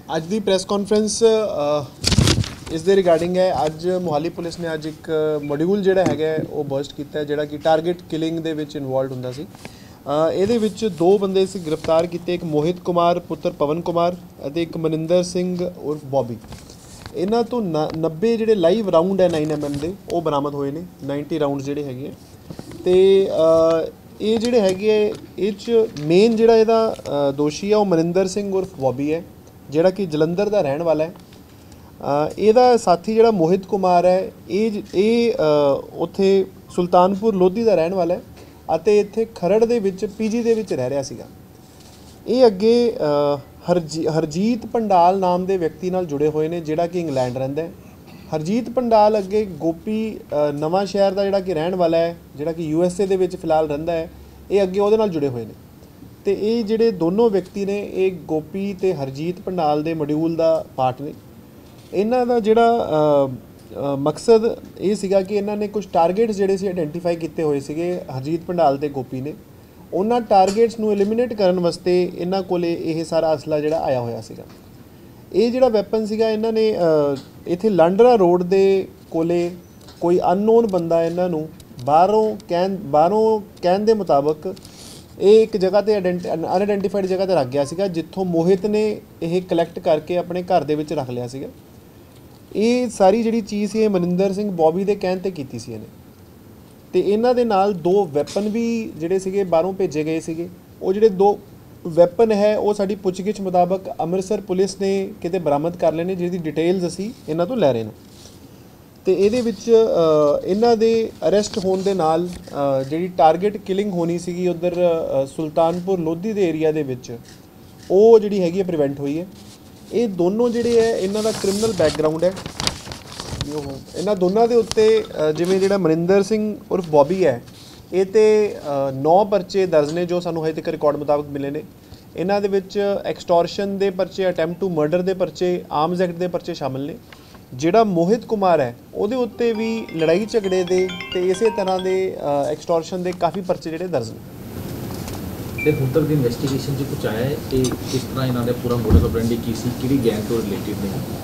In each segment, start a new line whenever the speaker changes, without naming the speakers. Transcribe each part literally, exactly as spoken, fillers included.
ਅੱਜ ਦੀ press conference ਇਸ ਦੇ ਰਿਗਾਰਡਿੰਗ ਹੈ। ਅੱਜ ਮੋਹਾਲੀ ਪੁਲਿਸ ਨੇ ਅੱਜ ਇੱਕ ਮੋਡਿਊਲ ਜਿਹੜਾ ਹੈਗਾ ਉਹ ਬਰਸਟ ਕੀਤਾ ਜਿਹੜਾ ਕਿ ਟਾਰਗੇਟ ਕਿਲਿੰਗ ਦੇ ਵਿੱਚ ਇਨਵੋਲਵਡ ਹੁੰਦਾ ਸੀ। ਇਹਦੇ ਵਿੱਚ ਦੋ ਬੰਦੇ ਸੀ ਗ੍ਰਿਫਤਾਰ ਕੀਤੇ, ਇੱਕ ਮੋਹਿਤ ਕੁਮਾਰ ਪੁੱਤਰ ਪਵਨ ਕੁਮਾਰ ਅਤੇ ਇੱਕ ਮਨਿੰਦਰ ਸਿੰਘ ਉਰਫ ਬੌਬੀ। ਇਹਨਾਂ ਤੋਂ ਨੱਬੇ ਜਿਹੜੇ ਲਾਈਵ ਰਾਊਂਡ ਹੈ ਨਾइन ਐਮ ਐਮ ਦੇ ਉਹ ਬਰਾਮਦ ਹੋਏ ਨੇ, ਨਾइनटी ਰਾਊਂਡ ਜਿਹੜੇ ਹੈਗੇ ਤੇ ਇਹ ਜਿਹੜੇ ਹੈਗੇ ਇਹ 'ਚ ਮੇਨ ਜਿਹੜਾ ਇਹਦਾ ਦੋਸ਼ੀ ਆ ਉਹ ਮਨਿੰਦਰ ਸਿੰਘ ਉਰਫ ਬੌਬੀ ਹੈ ਜਿਹੜਾ ਕਿ ਜਲੰਧਰ ਦਾ ਰਹਿਣ ਵਾਲਾ ਹੈ। ਇਹਦਾ ਸਾਥੀ ਜਿਹੜਾ ਮੋਹਿਤ ਕੁਮਾਰ ਹੈ ਇਹ ਇਹ ਉੱਥੇ ਸੁਲਤਾਨਪੁਰ ਲੋਧੀ ਦਾ ਰਹਿਣ ਵਾਲਾ ਹੈ ਅਤੇ ਇੱਥੇ ਖਰੜ ਦੇ ਵਿੱਚ ਪੀਜੀ ਦੇ ਵਿੱਚ ਰਹਿ ਰਿਹਾ ਸੀਗਾ। ਇਹ ਅੱਗੇ ਹਰਜੀ ਹਰਜੀਤ ਪੰਡਾਲ ਨਾਮ ਦੇ ਵਿਅਕਤੀ ਨਾਲ ਜੁੜੇ ਹੋਏ ਨੇ ਜਿਹੜਾ ਕਿ ਇੰਗਲੈਂਡ ਰਹਿੰਦਾ ਹੈ। ਹਰਜੀਤ ਪੰਡਾਲ ਅੱਗੇ ਗੋਪੀ ਨਵਾਂ ਸ਼ਹਿਰ ਦਾ ਜਿਹੜਾ ਕਿ ਰਹਿਣ ਵਾਲਾ ਹੈ ਜਿਹੜਾ ਕਿ ਯੂ ਐਸ ਏ ਦੇ ਵਿੱਚ ਫਿਲਹਾਲ ਰਹਿੰਦਾ ਹੈ, ਇਹ ਅੱਗੇ ਉਹਦੇ ਨਾਲ ਜੁੜੇ ਹੋਏ ਨੇ। ਤੇ ਇਹ ਜਿਹੜੇ ਦੋਨੋਂ ਵਿਅਕਤੀ ਨੇ ਇਹ ਗੋਪੀ ਤੇ ਹਰਜੀਤ ਪੰਡਾਲ ਦੇ ਮੋਡਿਊਲ ਦਾ ਪਾਰਟ ਨੇ। ਇਹਨਾਂ ਦਾ ਜਿਹੜਾ ਮਕਸਦ ਇਹ ਸੀਗਾ ਕਿ ਇਹਨਾਂ ਨੇ ਕੁਝ ਟਾਰਗੇਟਸ ਜਿਹੜੇ ਸੀ ਆਇਡੈਂਟੀਫਾਈ ਕੀਤੇ ਹੋਏ ਸੀਗੇ ਹਰਜੀਤ ਪੰਡਾਲ ਤੇ ਗੋਪੀ ਨੇ। ਉਹਨਾਂ ਟਾਰਗੇਟਸ ਨੂੰ ਐਲੀਮੀਨੇਟ ਕਰਨ ਵਾਸਤੇ ਇਹਨਾਂ ਕੋਲੇ ਇਹ ਸਾਰਾ ਅਸਲਾ ਜਿਹੜਾ ਆਇਆ ਹੋਇਆ ਸੀਗਾ। ਇਹ ਜਿਹੜਾ ਵੈਪਨ ਸੀਗਾ ਇਹਨਾਂ ਨੇ ਇੱਥੇ ਲਾਂਡਰਾ ਰੋਡ ਦੇ ਕੋਲੇ ਕੋਈ ਅਨਨੋਨ ਬੰਦਾ ਇਹਨਾਂ ਨੂੰ ਬਾਹਰੋਂ ਕਹਿਣ ਬਾਹਰੋਂ ਕਹਿਣ ਦੇ ਮੁਤਾਬਕ ਇਹ ਇੱਕ ਜਗ੍ਹਾ 'ਤੇ ਅਨਆਇਡੈਂਟੀਫਾਈਡ ਜਗ੍ਹਾ 'ਤੇ ਰੱਖ ਗਿਆ ਸੀਗਾ ਜਿੱਥੋਂ ਮੋਹਿਤ ਨੇ ਇਹ ਕਲੈਕਟ ਕਰਕੇ ਆਪਣੇ ਘਰ ਦੇ ਵਿੱਚ ਰੱਖ ਲਿਆ ਸੀਗਾ। ਇਹ ਸਾਰੀ ਜਿਹੜੀ ਚੀਜ਼ ਸੀ ਇਹ ਮਨਿੰਦਰ ਸਿੰਘ ਬੌਬੀ ਦੇ ਕਹਿਣ 'ਤੇ ਕੀਤੀ ਸੀ ਇਹਨੇ। ਅਤੇ ਇਹਨਾਂ ਦੇ ਨਾਲ ਦੋ ਵੈਪਨ ਵੀ ਜਿਹੜੇ ਸੀਗੇ ਬਾਹਰੋਂ ਭੇਜੇ ਗਏ ਸੀਗੇ। ਉਹ ਜਿਹੜੇ ਦੋ ਵੈਪਨ ਹੈ ਉਹ ਸਾਡੀ ਪੁੱਛਗਿੱਛ ਮੁਤਾਬਕ ਅੰਮ੍ਰਿਤਸਰ ਪੁਲਿਸ ਨੇ ਕਿਤੇ ਬਰਾਮਦ ਕਰ ਲਏ ਨੇ, ਜਿਹਦੀ ਡਿਟੇਲਸ ਅਸੀਂ ਇਹਨਾਂ ਤੋਂ ਲੈ ਰਹੇ ਨੇ। ਅਤੇ ਇਹਦੇ ਵਿੱਚ ਇਹਨਾਂ ਦੇ ਅਰੈਸਟ ਹੋਣ ਦੇ ਨਾਲ ਜਿਹੜੀ ਟਾਰਗੇਟ ਕਿਲਿੰਗ ਹੋਣੀ ਸੀਗੀ ਉੱਧਰ ਸੁਲਤਾਨਪੁਰ ਲੋਧੀ ਦੇ ਏਰੀਆ ਦੇ ਵਿੱਚ ਉਹ ਜਿਹੜੀ ਹੈਗੀ ਹੈ ਪ੍ਰੀਵੈਂਟ ਹੋਈ ਹੈ। ਇਹ ਦੋਨੋਂ ਜਿਹੜੇ ਹੈ ਇਹਨਾਂ ਦਾ ਕ੍ਰਿਮੀਨਲ ਬੈਕਗਰਾਊਂਡ ਹੈ। ਉਹ ਇਹਨਾਂ ਦੋਨਾਂ ਦੇ ਉੱਤੇ ਜਿਵੇਂ ਜਿਹੜਾ ਮਨਿੰਦਰ ਸਿੰਘ ਉਰਫ ਬੌਬੀ ਹੈ ਇਹ 'ਤੇ ਨੌ ਪਰਚੇ ਦਰਜ ਨੇ ਜੋ ਸਾਨੂੰ ਹਜੇ ਤੱਕ ਰਿਕਾਰਡ ਮੁਤਾਬਕ ਮਿਲੇ ਨੇ। ਇਹਨਾਂ ਦੇ ਵਿੱਚ ਐਕਸਟੋਰਸ਼ਨ ਦੇ ਪਰਚੇ, ਅਟੈਂਪਟ ਟੂ ਮਰਡਰ ਦੇ ਪਰਚੇ, ਆਰਮਜ਼ ਐਕਟ ਦੇ ਪਰਚੇ ਸ਼ਾਮਿਲ ਨੇ। ਜਿਹੜਾ ਮੋਹਿਤ ਕੁਮਾਰ ਹੈ ਉਹਦੇ ਉੱਤੇ ਵੀ ਲੜਾਈ ਝਗੜੇ ਦੇ ਅਤੇ ਇਸੇ ਤਰ੍ਹਾਂ ਦੇ ਐਕਸਟੋਰਸ਼ਨ ਦੇ ਕਾਫੀ ਪਰਚੇ ਜਿਹੜੇ ਦਰਜ ਨੇ।
ਤੇ ਹੁਣ ਤੱਕ ਦੀ ਇਨਵੈਸਟੀਗੇਸ਼ਨ 'ਚ ਕੁਛ ਆਇਆ ਹੈ ਇਹ ਕਿਸ ਤਰ੍ਹਾਂ ਇਹਨਾਂ ਦਾ ਪੂਰਾ ਮੋਡਸ ਆਪਰੈਂਡੀ ਕੀ ਸੀ, ਕਿਹੜੀ ਗੈਂਗ ਤੋਂ ਰਿਲੇਟਿਡ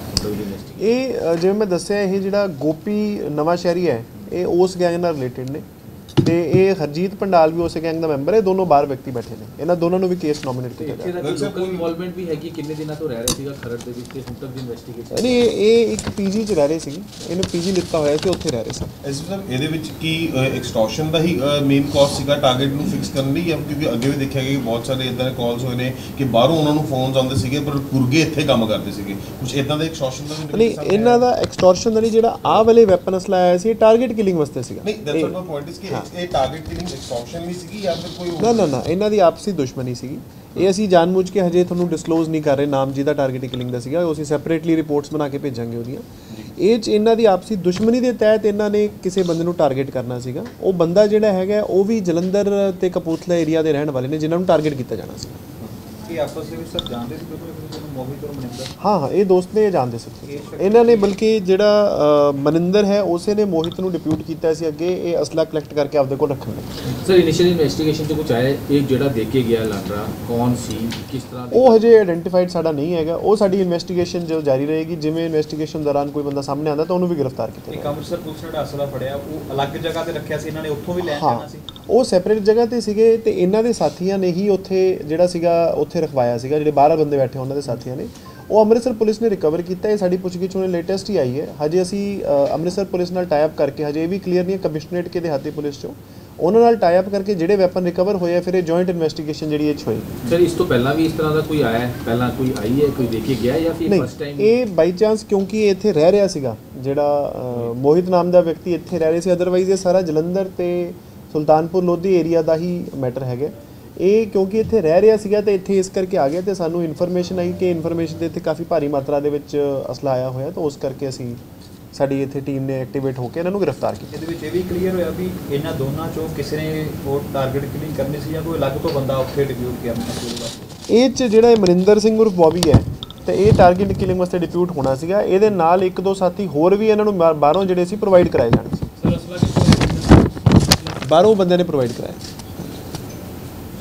ਨੇ?
ਇਹ ਜਿਵੇਂ ਮੈਂ ਦੱਸਿਆ ਇਹ ਜਿਹੜਾ ਗੋਪੀ ਨਵਾਂ ਸ਼ਹਿਰੀ ਹੈ ਇਹ ਉਸ ਗੈਂਗ ਨਾਲ ਰਿਲੇਟਿਡ ਨੇ ਅਤੇ ਇਹ ਹਰਜੀਤ ਪੰਡਾਲ ਵੀ ਉਸੇ ਗੈਂਗ ਦਾ ਮੈਂਬਰ ਹੈ। ਦੋਨੋਂ ਬਾਹਰ ਵਿਅਕਤੀ ਬੈਠੇ ਨੇ। ਇਹਨਾਂ ਦੋਨਾਂ ਨੂੰ ਵੀ ਕੇਸ ਨੋਮੀਨੇਟ ਕੀਤਾ ਗਿਆ।
ਲੋਕਲ ਇਨਵੋਲਵਮੈਂਟ ਵੀ ਹੈਗੀ, ਕਿੰਨੇ ਦਿਨਾਂ ਤੋਂ ਰਹਿ ਰਹੇ ਸੀਗਾ ਖਰੜ ਦੇ ਵਿੱਚ ਤੇ ਹੁਣ ਤੱਕ ਦੀ ਇਨਵੈਸਟੀਗੇਸ਼ਨ?
ਨਹੀਂ, ਇਹ ਇੱਕ ਪੀਜੀ 'ਚ ਰਹਿ ਰਹੇ ਸੀਗੇ। ਇਹਨੂੰ ਪੀਜੀ ਲਿੱਤਾ ਹੋਇਆ ਸੀ, ਉੱਥੇ ਰਹਿ ਰਹੇ ਸੀ।
ਐਸ ਸਰ ਇਹਦੇ ਵਿੱਚ ਕੀ ਐਕਸਟੋਰਸ਼ਨ ਦਾ ਹੀ ਮੇਨ ਕਾਜ਼ ਸੀਗਾ ਟਾਰਗੇਟ ਨੂੰ ਫਿਕਸ ਕਰਨ ਲਈ, ਜਾਂ ਕਿਉਂਕਿ ਅੱਗੇ ਵੀ ਦੇਖਿਆ ਗਿਆ ਕਿ ਬਹੁਤ ਸਾਰੇ ਇੱਦਾਂ ਦੇ ਕਾਲਸ ਹੋਏ ਨੇ ਕਿ ਬਾਹਰੋਂ ਉਹਨਾਂ ਨੂੰ ਫੋਨਸ ਆਉਂਦੇ ਸੀਗੇ ਪਰ ਕੁਰਗੇ ਇੱਥੇ ਕੰਮ ਕਰਦੇ ਸੀਗੇ, ਕੁਝ ਇੱਦਾਂ ਦਾ ਐਕਸਟੋਰਸ਼ਨ ਦਾ ਵੀ?
ਨਹੀਂ, ਇਹਨਾਂ ਦਾ ਐਕਸਟੋਰਸ਼ਨ ਦਾ ਨਹੀਂ, ਜਿਹੜਾ ਆਹ ਵਾਲੇ ਵੈਪਨ ਅਸਲਾ ਆਇਆ ਸੀ ਇਹ ਟਾਰਗੇਟ ਕਿਲਿੰਗ ਵਾਸਤੇ ਸੀਗਾ।
ਨਹੀਂ, that's what my point is ਕਿ ਇਹ ਟਾਰਗੇਟ ਕਿਲਿੰਗ ਐਕਸਟੋਰਸ਼ਨ ਨਹੀਂ ਸੀਗੀ ਜਾਂ ਫਿਰ ਕੋਈ?
ਨਾ ਨਾ ਨਾ ਇਹਨਾਂ ਦੀ ਆਪਸੀ ਦੁਸ਼ਮਣੀ ਸੀਗੀ। ਇਹ ਅਸੀਂ ਜਾਣਬੁੱਝ ਕੇ ਹਜੇ ਤੁਹਾਨੂੰ ਡਿਸਕਲੋਜ਼ ਨਹੀਂ ਕਰ ਰਹੇ ਨਾਮ ਜਿਹਦਾ ਟਾਰਗੇਟ ਕਿਲਿੰਗ ਦਾ ਸੀਗਾ। ਉਹ ਅਸੀਂ ਸੈਪਰੇਟਲੀ ਰਿਪੋਰਟਸ ਬਣਾ ਕੇ ਭੇਜਾਂਗੇ ਉਹਦੀਆਂ। ਇਹ 'ਚ ਇਹਨਾਂ ਦੀ ਆਪਸੀ ਦੁਸ਼ਮਣੀ ਦੇ ਤਹਿਤ ਇਹਨਾਂ ਨੇ ਕਿਸੇ ਬੰਦੇ ਨੂੰ ਟਾਰਗੇਟ ਕਰਨਾ ਸੀਗਾ। ਉਹ ਬੰਦਾ ਜਿਹੜਾ ਹੈਗਾ ਉਹ ਵੀ ਜਲੰਧਰ ਅਤੇ ਕਪੂਰਥਲਾ ਏਰੀਆ ਦੇ ਰਹਿਣ ਵਾਲੇ ਨੇ ਜਿਨ੍ਹਾਂ ਨੂੰ ਟਾਰਗੇਟ ਕੀਤਾ ਜਾਣਾ ਸੀ।
ਇਹ ਆਪਸ ਵਿੱਚ ਸਰ ਜਾਣਦੇ ਸੀ ਮੋਹਿਤ ਔਰ ਮਨਿੰਦਰ?
ਹਾਂ ਹਾਂ ਇਹ ਦੋਸਤ ਨੇ, ਇਹ ਜਾਣਦੇ ਸੀ। ਇਹਨਾਂ ਨੇ ਬਲਕਿ ਜਿਹੜਾ ਮਨਿੰਦਰ ਹੈ ਉਸੇ ਨੇ ਮੋਹਿਤ ਨੂੰ ਡਿਪਿਊਟ ਕੀਤਾ ਸੀ ਅੱਗੇ ਇਹ ਅਸਲਾ ਕਲੈਕਟ ਕਰਕੇ ਆਪਦੇ ਕੋਲ ਰੱਖਣ ਲਈ।
ਸਰ ਇਨੀਸ਼ੀਅਲ ਇਨਵੈਸਟੀਗੇਸ਼ਨ 'ਚ ਕੁਝ ਆਇਆ ਇਹ ਜਿਹੜਾ ਦੇ ਕੇ ਗਿਆ ਲਾਂਡਰਾ ਕੌਣ ਸੀ, ਕਿਸ ਤਰ੍ਹਾਂ?
ਉਹ ਹਜੇ ਆਇਡੈਂਟੀਫਾਈਡ ਸਾਡਾ ਨਹੀਂ ਹੈਗਾ। ਉਹ ਸਾਡੀ ਇਨਵੈਸਟੀਗੇਸ਼ਨ ਜੋ ਜਾਰੀ ਰਹੇਗੀ, ਜਿਵੇਂ ਇਨਵੈਸਟੀਗੇਸ਼ਨ ਦੌਰਾਨ ਕੋਈ ਬੰਦਾ ਸਾਹਮਣੇ ਆਉਂਦਾ ਤਾਂ ਉਹਨੂੰ ਵੀ ਗ੍ਰਿਫਤਾਰ ਕੀਤਾ ਜਾਏਗਾ।
ਅੰਮ੍ਰਿਤਸਰ ਪੁਲਿਸ ਨੇ ਅਸਲਾ ਫੜਿਆ ਉਹ ਅਲੱਗ ਜਗ੍ਹਾ ਤੇ ਰੱਖਿਆ ਸੀ, ਇਹਨਾਂ ਨੇ ਉੱਥੋਂ ਵੀ ਲੈ ਜਾਣਾ ਸੀ?
ਉਹ ਸੈਪਰੇਟ ਜਗ੍ਹਾ 'ਤੇ ਸੀਗੇ ਅਤੇ ਇਹਨਾਂ ਦੇ ਸਾਥੀਆਂ ਨੇ ਹੀ ਉੱਥੇ ਜਿਹੜਾ ਸੀਗਾ ਉੱਥੇ ਰਖਵਾਇਆ ਸੀਗਾ। ਜਿਹੜੇ ਬਾਹਰ ਬੰਦੇ ਬੈਠੇ ਉਹਨਾਂ ਦੇ ਸਾਥੀਆਂ ਨੇ ਉਹ ਅੰਮ੍ਰਿਤਸਰ ਪੁਲਿਸ ਨੇ ਰਿਕਵਰ ਕੀਤਾ। ਇਹ ਸਾਡੀ ਪੁੱਛਗਿੱਛ ਹੁਣੇ ਲੇਟੈਸਟ ਹੀ ਆਈ ਹੈ। ਹਜੇ ਅਸੀਂ ਅੰਮ੍ਰਿਤਸਰ ਪੁਲਿਸ ਨਾਲ ਟਾਈ ਅਪ ਕਰਕੇ, ਹਜੇ ਇਹ ਵੀ ਕਲੀਅਰ ਨਹੀਂ ਹੈ ਕਮਿਸ਼ਨਰੇਟ ਕੇ ਦਿਹਾਤੀ ਪੁਲਿਸ 'ਚੋਂ ਉਹਨਾਂ ਨਾਲ ਟਾਈ ਅਪ ਕਰਕੇ ਜਿਹੜੇ ਵੈਪਨ ਰਿਕਵਰ ਹੋਏ ਆ ਫਿਰ ਇਹ ਜੁਆਇੰਟ ਇਨਵੈਸਟੀਗੇਸ਼ਨ ਜਿਹੜੀ ਇਹ 'ਚ ਹੋਈ।
ਸਰ ਇਸ ਤੋਂ ਪਹਿਲਾਂ ਵੀ ਇਸ ਤਰ੍ਹਾਂ ਦਾ ਕੋਈ ਆਇਆ ਹੈ? ਪਹਿਲਾਂ ਕੋਈ ਆਈ ਹੈ, ਕੋਈ ਦੇ ਕੇ ਗਿਆ ਜਾਂ ਫਿਰ ਫਸਟ ਟਾਈਮ?
ਇਹ ਬਾਈ ਚਾਂਸ ਕਿਉਂਕਿ ਇਹ ਇੱਥੇ ਰਹਿ ਰਿਹਾ ਸੀਗਾ ਜਿਹੜਾ ਮੋਹਿਤ ਨਾਮ ਦਾ ਵਿਅਕਤੀ ਇੱਥੇ ਰਹਿ ਰਿਹਾ ਸੀ। ਅਦਰਵਾਈਜ਼ ਇਹ ਸਾਰਾ ਜਲੰਧਰ ਅਤੇ ਸੁਲਤਾਨਪੁਰ ਲੋਧੀ ਏਰੀਆ ਦਾ ਹੀ ਮੈਟਰ ਹੈਗਾ। ਇਹ ਕਿਉਂਕਿ ਇੱਥੇ ਰਹਿ ਰਿਹਾ ਸੀਗਾ ਅਤੇ ਇੱਥੇ ਇਸ ਕਰਕੇ ਆ ਗਿਆ ਅਤੇ ਸਾਨੂੰ ਇਨਫੋਰਮੇਸ਼ਨ ਆਈ ਕਿ ਇਨਫੋਰਮੇਸ਼ਨ ਦੇ ਇੱਥੇ ਕਾਫੀ ਭਾਰੀ ਮਾਤਰਾ ਦੇ ਵਿੱਚ ਅਸਲਾ ਆਇਆ ਹੋਇਆ ਤਾਂ ਉਸ ਕਰਕੇ ਅਸੀਂ ਸਾਡੀ ਇੱਥੇ ਟੀਮ ਨੇ ਐਕਟੀਵੇਟ ਹੋ ਕੇ ਇਹਨਾਂ ਨੂੰ ਗ੍ਰਿਫਤਾਰ ਕੀਤਾ।
ਇਹਦੇ ਵਿੱਚ ਇਹ ਵੀ ਕਲੀਅਰ ਹੋਇਆ ਵੀ ਇਹਨਾਂ ਦੋਨਾਂ ਚੋਂ ਕਿਸੇ ਨੇ ਉਹ ਟਾਰਗੇਟ ਕਿਲਿੰਗ ਕਰਨੀ ਸੀ ਜਾਂ ਕੋਈ ਅਲੱਗ ਤੋਂ ਬੰਦਾ ਉੱਥੇ ਡਿਪਿਊਟ ਕੀਤਾ ਵਾਸਤੇ?
ਇਹ 'ਚ ਜਿਹੜਾ ਮਨਿੰਦਰ ਸਿੰਘ ਉਰਫ ਬੌਬੀ ਹੈ ਅਤੇ ਇਹ ਟਾਰਗੇਟ ਕਿਲਿੰਗ ਵਾਸਤੇ ਡਿਪਿਊਟ ਹੋਣਾ ਸੀਗਾ। ਇਹਦੇ ਨਾਲ ਇੱਕ ਦੋ ਸਾਥੀ ਹੋਰ ਵੀ ਇਹਨਾਂ ਨੂੰ ਬਾਹਰੋਂ ਜਿਹੜੇ ਸੀ ਪ੍ਰੋਵਾਈਡ ਕਰਾਏ ਜਾਣੇ ਸੀ। ਬਾਹਰੋਂ ਬੰਦੇ ਨੇ ਪ੍ਰੋਵਾਈਡ ਕਰਾਇਆ।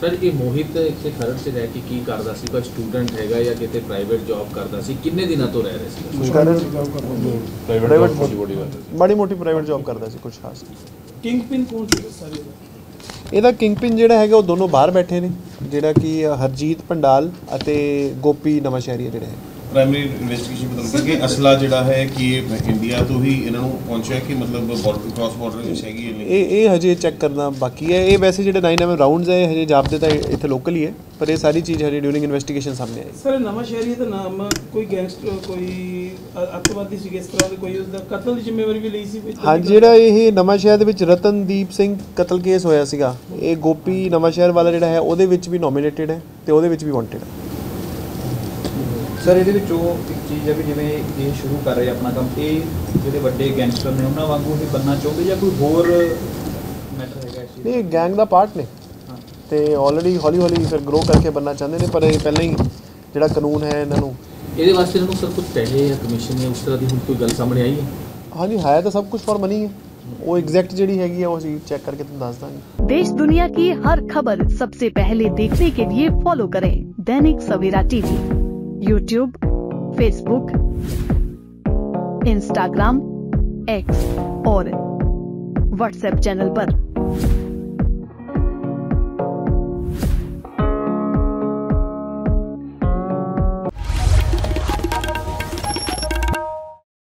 ਸਰ ਇਹ ਮੋਹਿਤ ਇੱਥੇ ਖਰੜ 'ਚ ਰਹਿ ਕੇ ਕੀ ਕਰਦਾ ਸੀ? ਕੋਈ ਸਟੂਡੈਂਟ ਹੈਗਾ ਜਾਂ ਕਿਤੇ ਪ੍ਰਾਈਵੇਟ ਜੌਬ ਕਰਦਾ ਸੀ? ਕਿੰਨੇ ਦਿਨਾਂ ਤੋਂ ਰਹਿ ਰਿਹਾ ਸੀ?
ਪ੍ਰਾਈਵੇਟ ਮਾੜੀ ਮੋਟੀ ਪ੍ਰਾਈਵੇਟ ਜੌਬ ਕਰਦਾ ਸੀ, ਕੁਝ ਖਾਸ ਨਹੀਂ।
ਕਿੰਗਪਿਨ ਕੌਣ ਸੀ ਸਾਰੇ ਦਾ?
ਇਹਦਾ ਕਿੰਗਪਿਨ ਜਿਹੜਾ ਹੈਗਾ ਉਹ ਦੋਨੋਂ ਬਾਹਰ ਬੈਠੇ ਨੇ, ਜਿਹੜਾ ਕਿ ਹਰਜੀਤ ਪੰਡਾਲ ਅਤੇ ਗੋਪੀ ਨਵਾਂਸ਼ਹਿਰੀਆ ਜਿਹੜੇ ਹੈ।
ਪ੍ਰਾਇਮਰੀ ਇਨਵੈਸਟੀਗੇਸ਼ਨ ਪਤਾ ਕਿ ਅਸਲਾ ਜਿਹੜਾ ਹੈ ਕਿ ਇਹ ਇੰਡੀਆ ਤੋਂ ਹੀ ਇਹਨਾਂ ਨੂੰ ਪਹੁੰਚਿਆ ਕਿ ਮਤਲਬ ਕ੍ਰਾਸ ਬਾਰਡਰ ਵਿੱਚ ਹੈਗੀ ਹੈ?
ਇਹ ਇਹ ਹਜੇ ਚੈੱਕ ਕਰਨਾ ਬਾਕੀ ਹੈ। ਇਹ ਵੈਸੇ ਜਿਹੜੇ ਨਾਈਨ ਐਮ ਰਾਊਂਡਸ ਹੈ ਹਜੇ ਜਾਪਦੇ ਤਾਂ ਇੱਥੇ ਲੋਕਲ ਹੀ ਹੈ, ਪਰ ਇਹ ਸਾਰੀ ਚੀਜ਼ ਹਜੇ ਡਿਊਰਿੰਗ ਇਨਵੈਸਟੀਗੇਸ਼ਨ ਸਾਹਮਣੇ ਆਈ।
ਸਰ ਨਵਾਂ ਸ਼ਹਿਰੀ ਦਾ ਨਾਮ ਕੋਈ ਗੈਂਗਸਟਰ ਕੋਈ ਅੱਤਵਾਦੀ ਸੀ, ਇਸ ਤਰ੍ਹਾਂ ਦੇ ਕੋਈ ਉਸਦਾ ਕਤਲ ਦੀ ਜ਼ਿੰਮੇਵਾਰੀ ਵੀ ਲਈ ਸੀ?
ਹਾਂ, ਜਿਹੜਾ ਇਹ ਨਵਾਂ ਸ਼ਹਿਰ ਦੇ ਵਿੱਚ ਰਤਨਦੀਪ ਸਿੰਘ ਕਤਲ ਕੇਸ ਹੋਇਆ ਸੀਗਾ, ਇਹ ਗੋਪੀ ਨਵਾਂ ਸ਼ਹਿਰ ਵਾਲਾ ਜਿਹੜਾ ਹੈ ਉਹਦੇ ਵਿੱਚ ਵੀ ਨੋਮੀਨੇਟਡ ਹੈ ਤੇ ਉਹਦੇ ਵਿੱਚ ਵੀ ਵਾਂਟਡ ਹੈ।
ਸਰ ਇਹਦੇ ਵਿੱਚ ਉਹ ਇੱਕ ਚੀਜ਼ ਹੈ ਵੀ ਜਿਵੇਂ ਇਹ ਸ਼ੁਰੂ ਕਰ ਰਹੇ ਆਪਣਾ ਕੰਮ, ਇਹ ਜਿਹੜੇ ਵੱਡੇ ਗੈਂਗਸਟਰ ਨੇ ਉਹਨਾਂ ਵਾਂਗੂ ਹੀ ਬੰਨਾ ਚਾਹੁੰਦੇ ਜਾਂ ਕੋਈ ਹੋਰ ਮੈਟਰ ਹੈਗਾ ਇਸ ਚੀਜ਼?
ਨਹੀਂ, ਗੈਂਗ ਦਾ ਪਾਰਟ ਨੇ ਤੇ ਆਲਰੇਡੀ ਹੌਲੀ ਹੌਲੀ ਫਿਰ ਗਰੋ ਕਰਕੇ ਬੰਨਾ ਚਾਹੁੰਦੇ ਨੇ, ਪਰ ਇਹ ਪਹਿਲਾਂ ਹੀ ਜਿਹੜਾ ਕਾਨੂੰਨ ਹੈ ਇਹਨਾਂ ਨੂੰ
ਇਹਦੇ ਵਾਸਤੇ ਇਹਨਾਂ ਨੂੰ ਸਰ ਕੁਝ ਪੈਸੇ ਜਾਂ ਕਮਿਸ਼ਨ ਜਾਂ ਉਸ ਤਰ੍ਹਾਂ ਦੀ ਹੁਣ ਕੋਈ ਗੱਲ ਸਾਹਮਣੇ ਆਈ ਹੈ?
ਹਾਂਜੀ, ਹੈ ਤਾਂ ਸਭ ਕੁਝ ਫॉर ਮਨੀ ਹੈ। वो एग्जैक्ट ਜਿਹੜੀ ਹੈਗੀ ਹੈ ਉਹ ਅਸੀਂ ਚੈੱਕ ਕਰਕੇ ਤੁਹਾਨੂੰ ਦੱਸ ਦਾਂਗੇ।
देश दुनिया की हर खबर सबसे पहले देखने के लिए फॉलो करें Dainik Savera TV, YouTube, Facebook, Instagram, X और व्हाट्सएप चैनल पर।